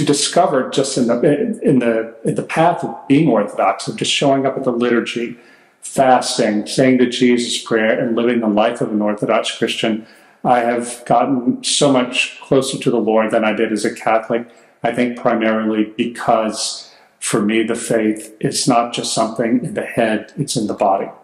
to discover just in the path of being Orthodox, of just showing up at the liturgy, fasting, saying the Jesus prayer, and living the life of an Orthodox Christian, I have gotten so much closer to the Lord than I did as a Catholic. I think primarily because, for me, the faith is not just something in the head, it's in the body.